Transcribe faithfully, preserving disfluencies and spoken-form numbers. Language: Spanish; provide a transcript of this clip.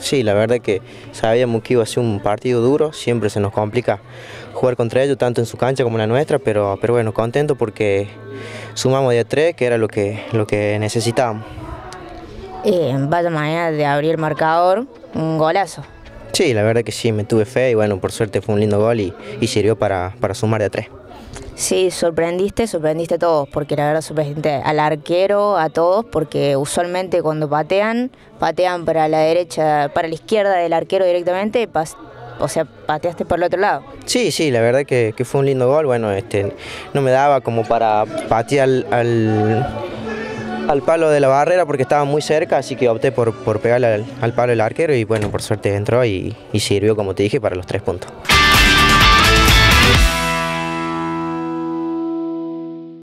Sí, la verdad que sabíamos que iba a ser un partido duro, siempre se nos complica jugar contra ellos, tanto en su cancha como en la nuestra, pero, pero bueno, contento porque sumamos de a tres, que era lo que, lo que necesitábamos. Eh, vaya manera de abrir el marcador, un golazo. Sí, la verdad que sí, me tuve fe y bueno, por suerte fue un lindo gol y, y sirvió para, para sumar de a tres. Sí, sorprendiste, sorprendiste a todos, porque la verdad sorprendiste al arquero, a todos, porque usualmente cuando patean, patean para la derecha, para la izquierda del arquero directamente, pas, o sea, pateaste por el otro lado. Sí, sí, la verdad que, que fue un lindo gol, bueno, este, no me daba como para patear al, al, al palo de la barrera porque estaba muy cerca, así que opté por, por pegarle al, al palo del arquero y bueno, por suerte entró y, y sirvió, como te dije, para los tres puntos.